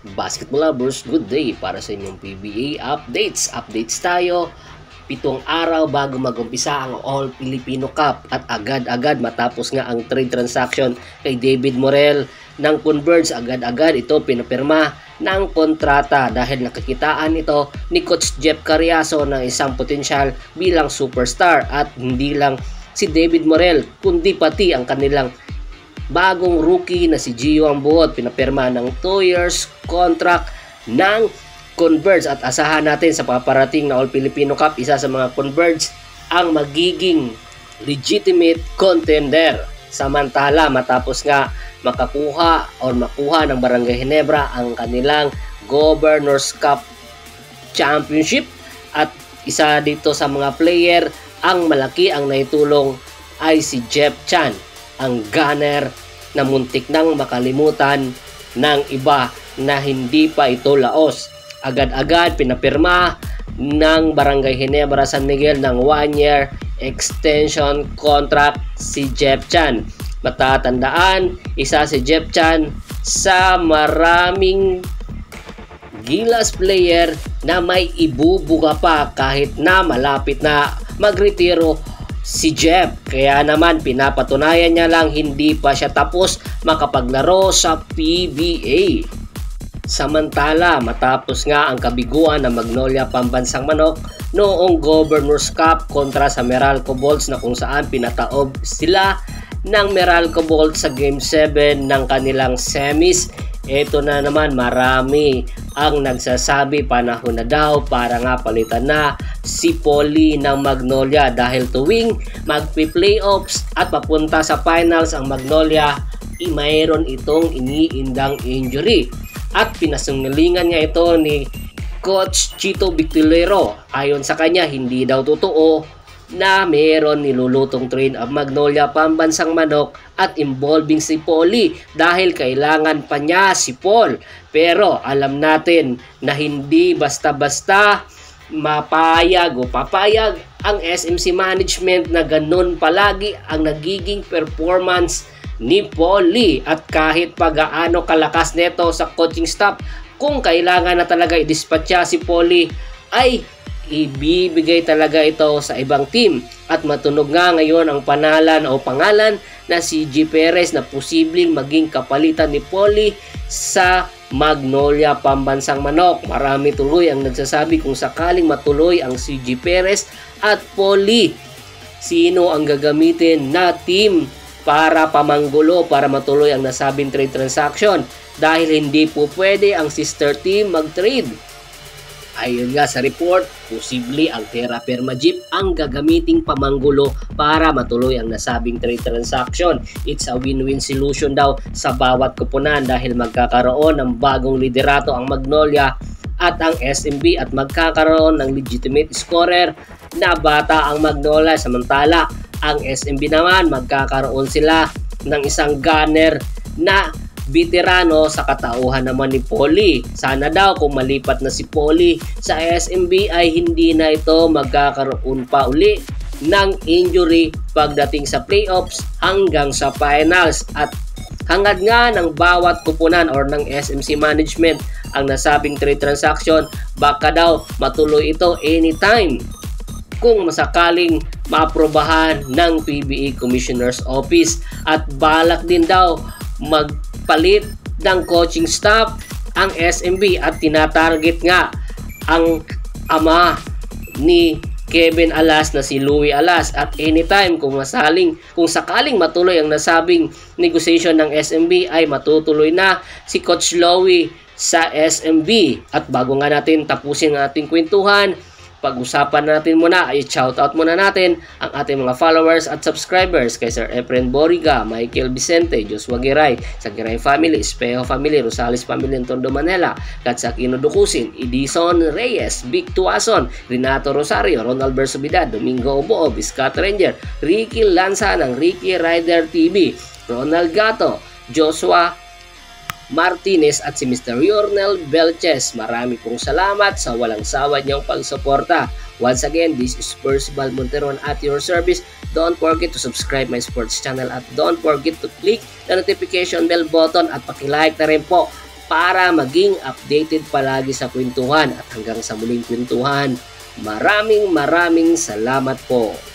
Basketball lovers, good day para sa inyong PBA updates. Updates tayo 7 araw bago mag-umpisa ang All Filipino Cup at agad-agad matapos nga ang trade transaction kay David Morel ng Converge, agad-agad ito pinapirma ng kontrata dahil nakakitaan ito ni Coach Jeff Carriazo ng isang potensyal bilang superstar at hindi lang si David Morel kundi pati ang kanilang bagong rookie na si Gio Ambuot, pinapirma ng 2 years contract ng Converge at asahan natin sa paparating na All Filipino Cup, isa sa mga Converge ang magiging legitimate contender. Samantala matapos nga makuha ng Barangay Ginebra ang kanilang Governors Cup Championship at isa dito sa mga player ang malaki ang naitulong ay si Jeff Chan, ang gunner na muntik nang makalimutan ng iba na hindi pa ito laos. Agad-agad pinapirma ng Barangay Ginebra San Miguel ng 1-year extension contract si Jeff Chan. Matatandaan, isa si Jeff Chan sa maraming Gilas player na may ibubuga pa kahit na malapit na magretiro si Jeff. Kaya naman pinapatunayan niya lang hindi pa siya tapos makapaglaro sa PBA. Samantala matapos nga ang kabiguan ng Magnolia Pambansang Manok noong Governors Cup kontra sa Meralco Bolts na kung saan pinataob sila ng Meralco Bolts sa Game 7 ng kanilang semis. Ito na naman, marami ang nagsasabi panahon na daw para nga palitan na si Polly ng Magnolia dahil tuwing magpi-playoffs at papunta sa finals ang Magnolia, mayroon itong iniindang injury. At pinasungalingan nga ito ni Coach Chito Victilero. Ayon sa kanya, hindi daw totoo na mayroon nilulutong train ang Magnolia Pambansang Manok at involving si Polly dahil kailangan pa niya si Paul. Pero alam natin na hindi basta-basta mapayag o papayag ang SMC management na ganun palagi ang nagiging performance ni Polly at kahit pagaano kalakas neto sa coaching staff, kung kailangan na talaga i-dispatcha si Polly ay ibibigay talaga ito sa ibang team. At matunog nga ngayon ang pangalan na si G. Perez na posibleng maging kapalitan ni Polly sa Magnolia Pambansang Manok. Marami tuloy ang nagsasabi kung sakaling matuloy ang si G. Perez at Polly, sino ang gagamitin na team para pamanggulo para matuloy ang nasabing trade transaction dahil hindi po pwede ang sister team mag-trade. Ayon nga sa report, posible ang Terra Firma Jeep ang gagamiting pamanggulo para matuloy ang nasabing trade transaction. It's a win-win solution daw sa bawat kupunan dahil magkakaroon ng bagong liderato ang Magnolia at ang SMB at magkakaroon ng legitimate scorer na bata ang Magnolia. Samantala ang SMB naman magkakaroon sila ng isang gunner na veterano sa katauhan naman ni Polly. Sana daw kung malipat na si Polly sa SMB ay hindi na ito magkakaroon pa uli ng injury pagdating sa playoffs hanggang sa finals. At hangad nga ng bawat kupunan or ng SMC management ang nasabing trade transaction, baka daw matuloy ito anytime kung masakaling maaprobahan ng PBA Commissioner's Office. At balak din daw magpalit ng coaching staff ang SMB at tinatarget nga ang ama ni Kevin Alas na si Louie Alas. At anytime kung sakaling matuloy ang nasabing negotiation ng SMB ay matutuloy na si Coach Louie sa SMB. At bago nga natin tapusin ang ating kwentuhan, pag-usapan natin muna ay shoutout muna natin ang ating mga followers at subscribers kay Sir Efren Boriga, Michael Vicente, Joshua Giray, sa Giray Family, Espejo Family, Rosales Family in Tondo, Manila, Katsakino Dukusin, Edison Reyes, Vic Tuason, Renato Rosario, Ronald Bersobidad, Domingo Obo, Biscat Ranger, Ricky Lanza ng Ricky Rider TV, Ronald Gato, Joshua Martinez at si Mr. Yornel Belches. Marami pong salamat sa walang sawad niyong pagsuporta. Once again, this is Percival Monteron at your service. Don't forget to subscribe my sports channel at don't forget to click the notification bell button at paki-like na rin po para maging updated palagi sa kwentuhan. At hanggang sa muling kwentuhan, maraming salamat po.